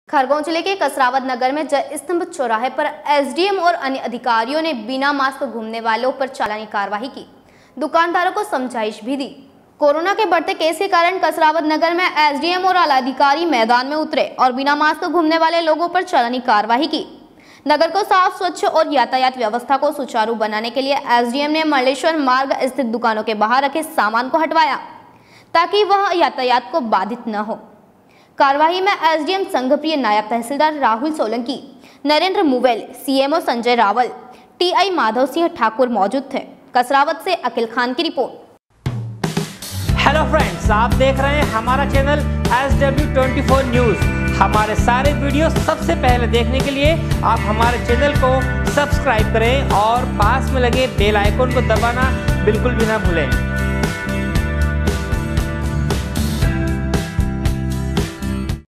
खरगोन जिले के कसरावत नगर में जय स्तंभ चौराहे पर एसडीएम और अन्य अधिकारियों ने बिना मास्क घूमने वालों पर चालानी कार्रवाई की। दुकानदारों को समझाइश भी दी। कोरोना के बढ़ते केस के कारण कसरावत नगर में एसडीएम और आला अधिकारी मैदान में उतरे और बिना मास्क घूमने वाले लोगों पर चालानी कार्रवाई की। नगर को साफ, स्वच्छ और यातायात व्यवस्था को सुचारू बनाने के लिए एसडीएम ने मल्लेश्वर मार्ग स्थित दुकानों के बाहर रखे सामान को हटवाया ताकि वह यातायात को बाधित न हो। कार्यवाही में एसडीएम संघप्रिय, नायब तहसीलदार राहुल सोलंकी, नरेंद्र मुवेल, सीएमओ संजय रावल, टीआई माधव सिंह ठाकुर मौजूद थे। कसरावत से अखिल खान की रिपोर्ट। हेलो फ्रेंड्स, आप देख रहे हैं हमारा चैनल SW24 न्यूज। हमारे सारे वीडियो सबसे पहले देखने के लिए आप हमारे चैनल को सब्सक्राइब करें और पास में लगे बेल आइकन को दबाना बिल्कुल भी ना भूलें।